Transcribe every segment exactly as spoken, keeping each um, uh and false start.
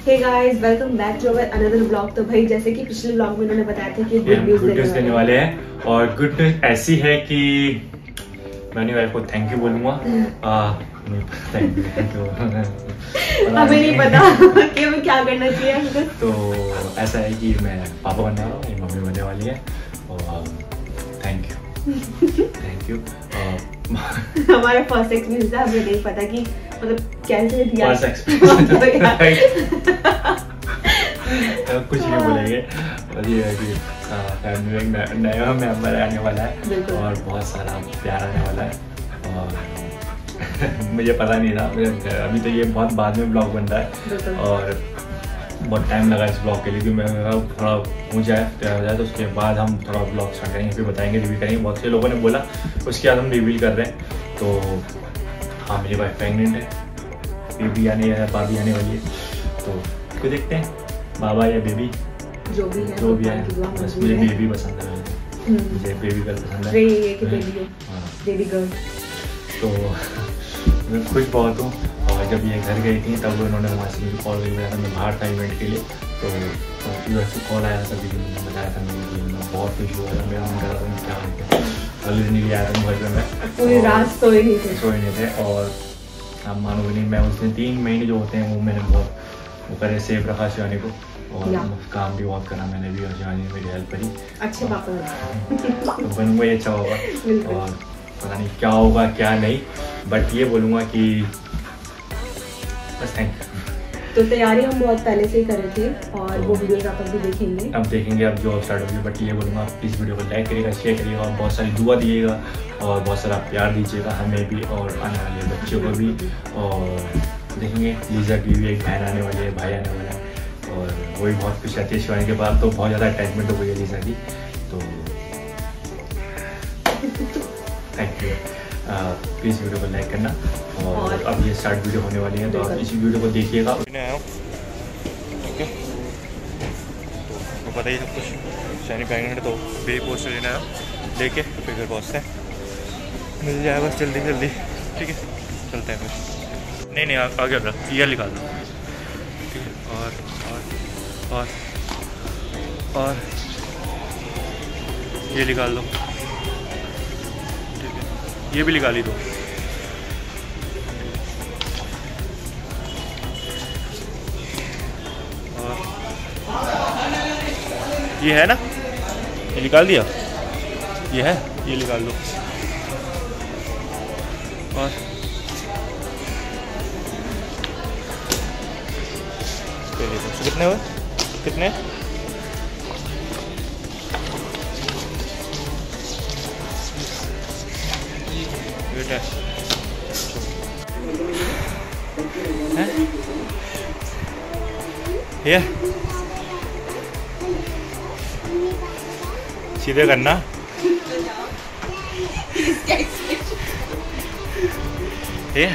Hey guys, welcome back to our another vlog. तो भाई जैसे कि पिछले व्लॉग में उन्होंने बताया था कि गुड न्यूज़ देने, देने वाले हैं और गुड न्यूज़ ऐसी है कि मैं अपनी वाइफ को थैंक यू बोलूँगा। थैंक यू हमें नहीं पता कि हमें क्या करना चाहिए। तो ऐसा है कि मैं पापा बनने वाला हूँ, मेरी मम्मी बनने वाली है और थैंक यू थैंक यू। हमारा फर्स्ट एक्सपीरियंस था, हमें नहीं पता कि मतलब कैसे दिया फर्स्ट कुछ नहीं बोलेंगे। और ये है कि फैमिली में नया मेंबर आने वाला है और बहुत सारा प्यार आने वाला है और मुझे पता नहीं था, अभी तो ये बहुत बाद में ब्लॉग बन रहा है और बहुत टाइम लगा इस ब्लॉग के लिए, क्योंकि मैं थोड़ा हो जाए तैयार हो जाए तो उसके बाद हम थोड़ा ब्लॉग स्टार्ट करेंगे, फिर बताएंगे, रिव्यू करेंगे। बहुत से लोगों ने बोला उसके बाद हम रिवील कर रहे हैं। तो हाँ, मेरी वाइफ प्रेगनेंट है, बेबी आने या बाबी आने वाली है, तो उसको देखते हैं, बाबा या बेबी जो भी है जो भी है। बस मुझे बेबी पसंद है, मुझे बेबी गर्ल पसंद है, बेबी गर्ल। तो मैं खुश बहुत हूँ। और जब ये घर गई थी तब उन्होंने वहाँ से मुझे कॉल किया था, मैं बाहर था इवेंट के लिए, तो यूएस से कॉल आया था, तभी मैंने बताया था मुझे बहुत खुश हुआ था। मेरा मन कर रहा था क्या कल नहीं आया था घर पे, मैं पूरी रात सोए नहीं थे सोए नहीं थे और आप मानोगे नहीं, मैं उस दिन तीन महीने जो होते हैं वो मैंने बहुत वो करे सेफ रखा शिवानी को और काम भी बहुत करा मैंने भी और शिवानी ने मेरी हेल्प करी। अच्छे पापा तो बनूंगा ही अच्छा होगा और पता नहीं क्या होगा क्या नहीं, बट ये बोलूँगा कि बस थैंक यू। तो तैयारी हम बहुत पहले से ही कर रहे थे और तो वो वीडियोस आप अभी देखेंगे अब देखेंगे अब जो स्टार्ट होगी। बट ये बोलूँगा प्लीज़ वीडियो को लाइक करिएगा, शेयर करिएगा और बहुत सारी दुआ दिएगा और बहुत सारा प्यार दीजिएगा हमें भी और आने वाले बच्चों को भी। और देखेंगे लीजा की भी एक बहन आने वाली है, भाई आने वाला है और वही बहुत खुश रहती है शिवानी के बाद, तो बहुत ज़्यादा अटैचमेंट हो गई है लीजा की। तो थैंक यू, प्लीज़ वीडियो को लाइक करना और अब ये स्टार्ट वीडियो होने वाली है तो आप इसी वीडियो को देखिएगा। मैं आया हूँ ठीक है, तो पता ही सब कुछ शैनी प्रेगनेंट तो बेबी पोस्टर लेना है, लेके फिर घर पहुँचते हैं, मिल जाए बस जल्दी जल्दी। ठीक है चलते हैं फिर। नहीं नहीं आगे अगर ये निकाल दो ठीक है। और और और और ये निकाल दो, ये भी निकाली दो। और ये है ना, ये निकाल दिया, ये है, ये निकाल दो। और कितने हुए कितने है? ये सीधे करना। ये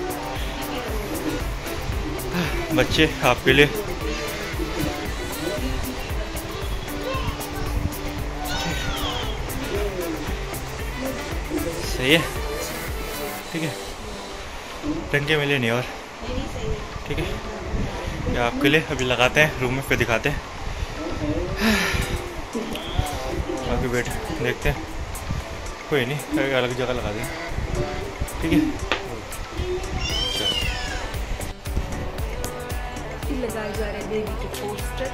बच्चे आपके लिए सही है ठीक है, टंके मिले नहीं और ठीक है, ये आपके लिए अभी लगाते हैं रूम में फिर दिखाते हैं। आगे बैठ देखते हैं, कोई नहीं अलग जगह लगा दें ठीक है। लगाए जा रहे हैं बेबी के पोस्टर।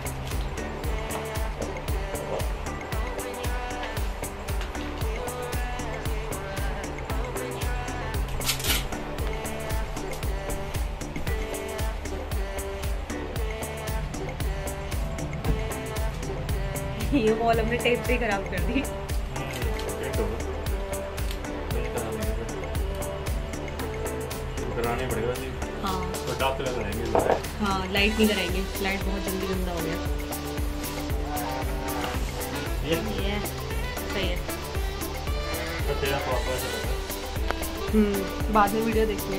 ये वॉल हमने टेप से खराब कर दी। कराने पड़ेगा जी। हाँ तो डाक लगाएंगे। हाँ लाइट नहीं कराएंगे, लाइट बहुत जल्दी गंदा हो गया। ये ये सही है। तो तेरा पापा ऐसा लगा। हम्म बाद में वीडियो देखिए।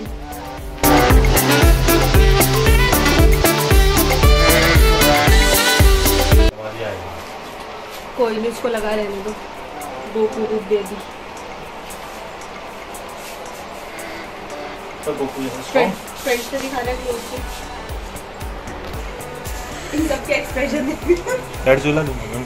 कोई नहीं, इसको लगा रहने दो, दो पूरी दे दी। तो गोकू फ्रंट फ्रंट से दिखाना है क्लोज से। इन सब के एक्सप्रेशन लड़ चूल्हा दूंगा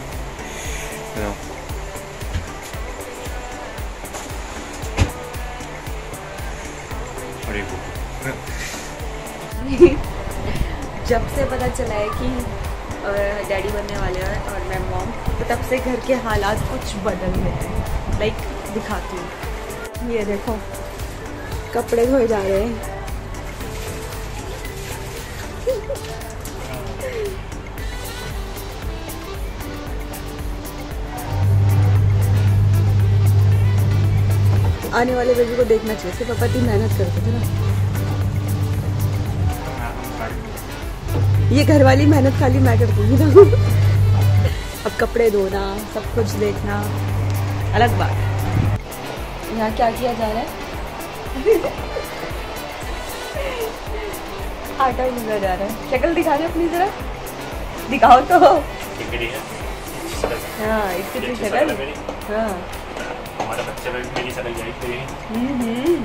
जब से पता चला है कि डैडी बनने वाले हैं और मैं मॉम, तो तब से घर के हालात कुछ बदल गए हैं। लाइक दिखाती हूँ, ये देखो कपड़े धोए जा रहे हैं। आने वाले बेबी को देखना चाहिए, इसके पापा इतनी मेहनत करते थे ना। ये घर वाली मेहनत खाली मैं करती हूँ ना। अब कपड़े धोना, सब कुछ देखना अलग बात है। यहाँ क्या किया जा रहा है? आटा भूना जा रहा है। शक्ल दिखा रहे अपनी जरा, दिखाओ तो। हाँ इसकी शक्ल, हाँ हमारा बच्चे में मेरी शक्ल यही थी। हम्म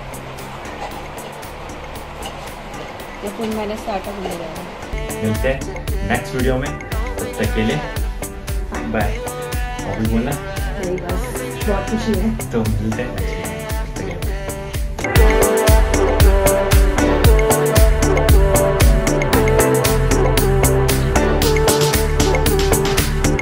ये फुल मेहनत से आटा भूना जा रहा है। मिलते हैं नेक्स्ट वीडियो में, तब तक के लिए बाय। और भी बोलना, नहीं बस बहुत खुशी है। तो मिलते हैं।